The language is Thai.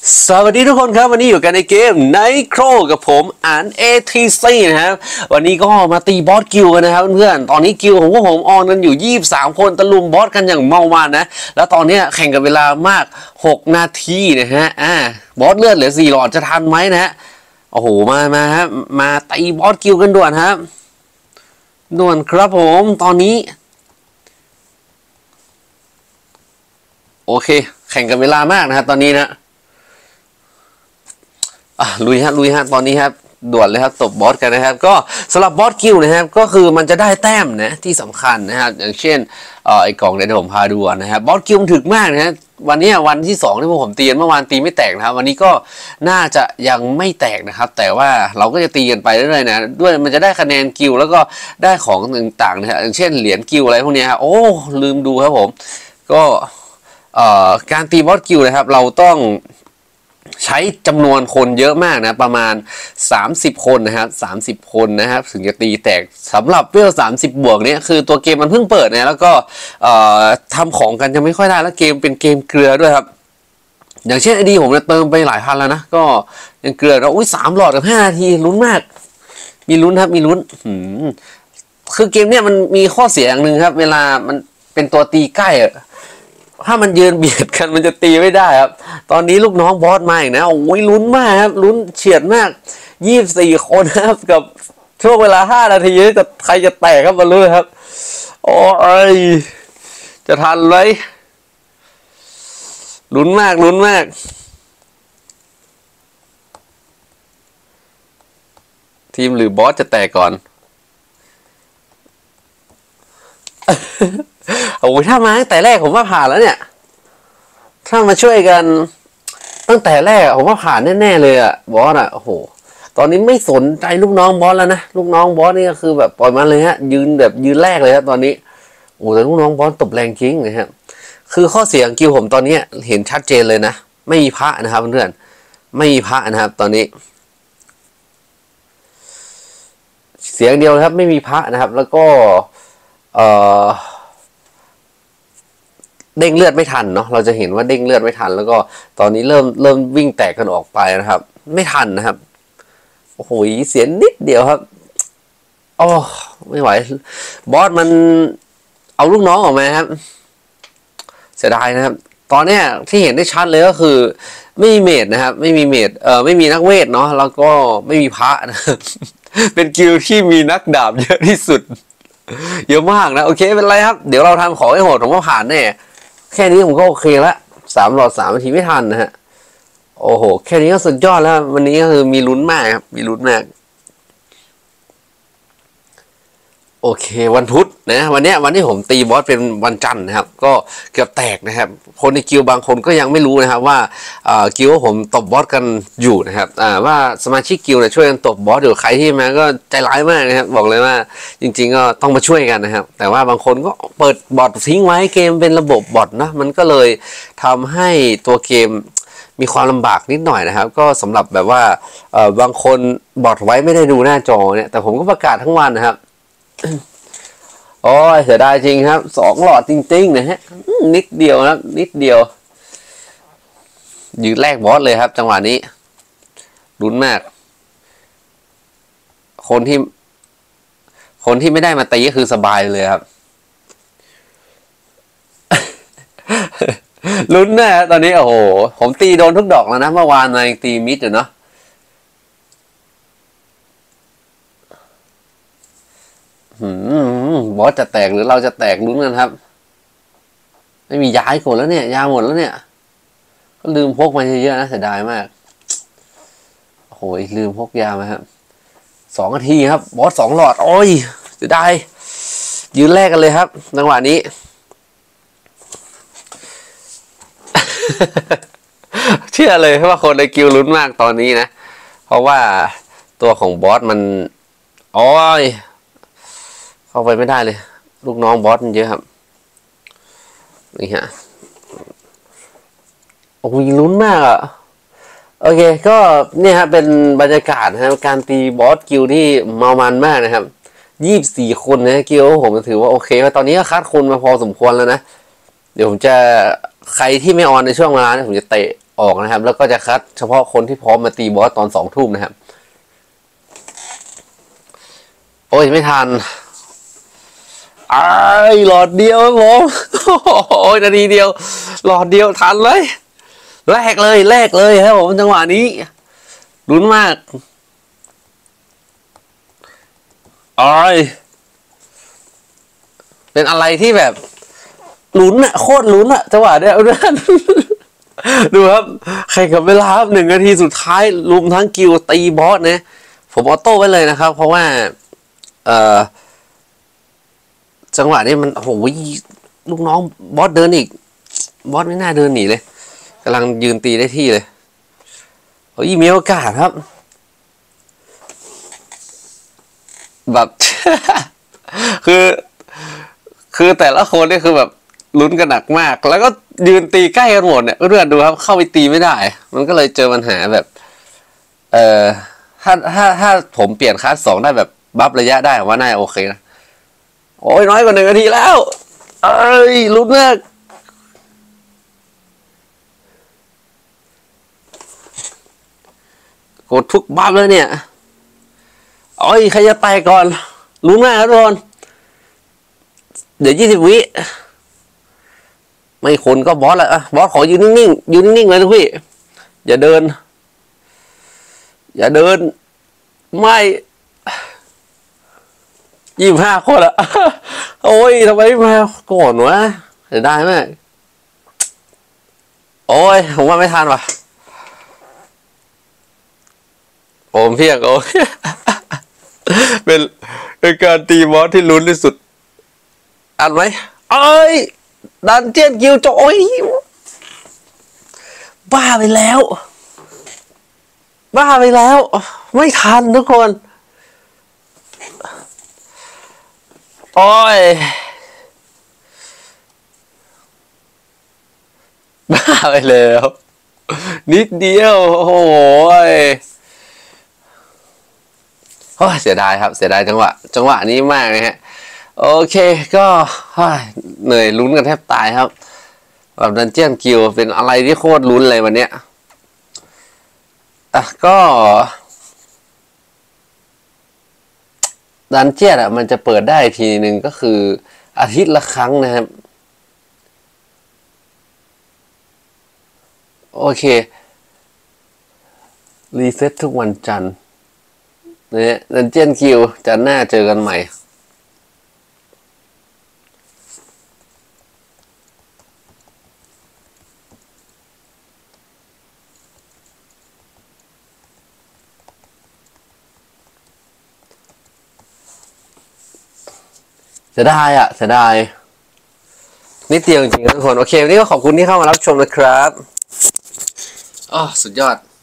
สวัสดีทุกคนครับวันนี้อยู่กันในเกม Nightcrawl กับผมอ่าน ATC นะครับวันนี้ก็มาตีบอสกิลกันนะครับเพื่อนตอนนี้กิลของพวกผมออนกันอยู่23คนตะลุมบอสกันอย่างเมามันนะแล้วตอนนี้แข่งกันเวลามาก6นาทีนะฮะบอสเลือดเหลือ4หลอดจะทันไหมนะฮะโอ้โหมาครับมาตีบอสกิลกันด่วนครับด่วนครับผมตอนนี้โอเคแข่งกันเวลามากนะครับตอนนี้นะลุยฮะตอนนี้ครับด่วนเลยครับตบบอสกันนะครับก็สำหรับบอสคิวนะครับก็คือมันจะได้แต้มนะที่สำคัญนะครับอย่างเช่นไอ้กล่องที่ผมพาดูนะครับบอสคิวมันถึกมากนะฮะวันนี้วันที่2ที่ผมตีเมื่อวานตีไม่แตกนะครับวันนี้ก็น่าจะยังไม่แตกนะครับแต่ว่าเราก็จะตีกันไปเรื่อยๆนะด้วยมันจะได้คะแนนกิลแล้วก็ได้ของต่างๆนะฮะอย่างเช่นเหรียญกิลอะไรพวกนี้ครับโอ้ลืมดูครับผมก็การตีบอสกิลนะครับเราต้องใช้จำนวนคนเยอะมากนะประมาณ30คนนะครับ30คนนะครับถึงจะตีแตกสำหรับเวล30บวกเนี่ยคือตัวเกมมันเพิ่งเปิดนะแล้วก็ทำของกันจะไม่ค่อยได้แล้วเกมเป็นเกมเกลือด้วยครับอย่างเช่นไอดีผมเติมไปหลายพันแล้วนะก็ยังเกลือแล้วอุ้ย3หลอดกับ5นาทีลุ้นมากมีลุ้นครับมีลุ้นคือเกมเนี่ยมันมีข้อเสียอย่างหนึ่งครับเวลามันเป็นตัวตีใกล้ถ้ามันยืนเบียดกันมันจะตีไม่ได้ครับตอนนี้ลูกน้องบอสมาอีกนะโอ้ยลุ้นมากครับลุ้นเฉียดมาก24คนนะครับกับช่วงเวลา5นาทีจะใครจะแตกครับมาลุ้นครับโอ้ยจะทันไหมลุ้นมากทีมหรือบอสจะแตกก่อนโอ้ยถ้ามาตั้งแต่แรกผมว่าผ่านแล้วเนี่ยถ้ามาช่วยกันตั้งแต่แรกผมว่าผ่านแน่ๆเลยอะบอสอะโอ้โหตอนนี้ไม่สนใจลูกน้องบอสแล้วนะลูกน้องบอสนี่ก็คือแบบปล่อยมาเลยฮะยืนแรกเลยครับตอนนี้โอ้แต่ลูกน้องบอสตบแรงจริงนะครับคือข้อเสียของกิลผมตอนนี้เห็นชัดเจนเลยนะไม่มีพระนะครับเพื่อนไม่มีพระนะครับตอนนี้เสียงเดียวครับไม่มีพระนะครับแล้วก็เด้งเลือดไม่ทันเนาะเราจะเห็นว่าเด้งเลือดไม่ทันแล้วก็ตอนนี้เริ่มวิ่งแตกกันออกไปนะครับไม่ทันนะครับโอ้โหเสียนิดเดียวครับอ๋อไม่ไหวบอสมันเอาลูกน้องออกมาครับเสียดายนะครับตอนนี้ที่เห็นได้ชัดเลยก็คือไม่มีเมจนะครับไม่มีเมจไม่มีนักเวทเนาะแล้วก็ไม่มีพระนะครับเป็นกิลที่มีนักดาบเยอะที่สุดเยอะมากนะโอเคเป็นไรครับเดี๋ยวเราทำของให้โหดผมก็ผ่านแน่แค่นี้ผมก็โอเคละ3หลอด3นาทีไม่ทันนะฮะโอ้โหแค่นี้ก็สุดยอดแล้ววันนี้ก็คือมีลุ้นมากครับมีลุ้นมากโอเควันพุธนะวันที่ผมตีบอสเป็นวันจันทร์นะครับก็เกือบแตกนะครับคนในกิลบางคนก็ยังไม่รู้นะครับว่ากิลผมตบบอสกันอยู่นะครับว่าสมาชิกกิลเนี่ยช่วยกันตบบอสอยู่ใครที่มาก็ใจร้ายมากนะครับบอกเลยว่าจริงๆก็ต้องมาช่วยกันนะครับแต่ว่าบางคนก็เปิดบอททิ้งไว้เกมเป็นระบบบอทนะมันก็เลยทำให้ตัวเกมมีความลำบากนิดหน่อยนะครับก็สำหรับแบบว่าบางคนบอทไว้ไม่ได้ดูหน้าจอเนี่ยแต่ผมก็ประกาศทั้งวันนะครับโอ้ยเสียดายจริงครับ2หลอดจริงๆนะฮะนิดเดียวครับนิดเดียวยืนแรกบอสเลยครับจังหวะนี้ลุ้นมากคนที่ไม่ได้มาตีก็คือสบายเลยครับลุ้นนะตอนนี้โอ้โหผมตีโดนทุกดอกแล้วนะเมื่อวานในตีมิดอยู่เนาะบอสจะแตกหรือเราจะแตกลุ้นกันครับไม่มียาให้กดแล้วเนี่ยยาหมดแล้วเนี่ยก็ลืมพกมาเยอะๆนะเสียดายมากโอ้โหลืมพกยามาครับ2นาทีครับบอส2หลอดโอ้ยเสียดายยืนแรกกันเลยครับจังหวะนี้ เชื่อเลยว่าคนในกิลลุ้นมากตอนนี้นะเพราะว่าตัวของบอสมันโอ้ยเข้าไปไม่ได้เลยลูกน้องบอสมันเยอะครับนี่ฮะโอ้ยลุ้นมากอ่ะโอเคก็เนี่ยครับเป็นบรรยากาศนะครับการตีบอสกิลที่เมามันมากนะครับ24คนนะกิลผมถือว่าโอเคตอนนี้ก็คัดคนมาพอสมควรแล้วนะเดี๋ยวผมจะใครที่ไม่ออนในช่วงเวลาเนี่ยผมจะเตะออกนะครับแล้วก็จะคัดเฉพาะคนที่พร้อมมาตีบอสตอน2 ทุ่มนะครับโอ้ยไม่ทันหลอดเดียวครับผมโอ้ยนาทีเดียวหลอดเดียวทันเลยแลกเลยครับผมจังหวะนี้ลุ้นมากเป็นอะไรที่แบบลุ้นอะโคตรลุ้นอะจังหวะเนี้ยดูครับใครกับเวลาครับ1 นาทีสุดท้ายลุมทั้งกิลตีบอสนะผมออโต้ไว้เลยนะครับเพราะว่าจังหวะนี้มันโอ้โหลูกน้องบอสเดินอีกบอสไม่น่าเดินหนีเลยกำลังยืนตีได้ที่เลยโอ้ยมีโอกาสครับแบบ คือแต่ละคนนี่คือแบบลุ้นกันหนักมากแล้วก็ยืนตีใกล้กันหมดเนี่ยเพื่อนดูครับเข้าไปตีไม่ได้มันก็เลยเจอปัญหาแบบถ้าผมเปลี่ยนคลาส2ได้แบบบัฟระยะได้ว่าน่าโอเคนะโอ้ยน้อยกว่า1 นาทีแล้วลุ้นมากกดทุกบัฟเลยเนี่ยโอ้ยใครจะแตกก่อนลุ้นมากครับทุกคนเดี๋ยว20 วิไม่คนก็บอสละบอสขอยืนนิ่งเลยทุกพี่อย่าเดินไม่25 คนอะโอ้ยทำไมมาก่อนวะจะได้ไหมโอ้ยผมว่าไม่ทันว่ะโอมเพียงโอ้ยเป็นการตีบอสที่ลุ้นที่สุดอ่านไหมดันเจียนกิวโจยบ้าไปแล้วไม่ทันทุกคนโอ้ยบ้าไปแล้วนิดเดียวโอ้ยเสียดายครับเสียดายจังหวะนี้มากนะฮะโอเคก็เหนื่อยลุ้นกันแทบตายครับแบบดันเจียนกิวเป็นอะไรที่โคตรลุ้นเลยวันเนี้ยก็ดันเจียนมันจะเปิดได้ทีหนึ่งก็คืออาทิตย์ละครั้งนะครับโอเครีเซ็ตทุกวันจันทร์เนี่ยดันเจียนกิวจันทร์หน้าเจอกันใหม่เสียดายนิดเดียวจริงๆทุกคนโอเควันนี้ก็ขอบคุณที่เข้ามารับชมนะครับสุดยอด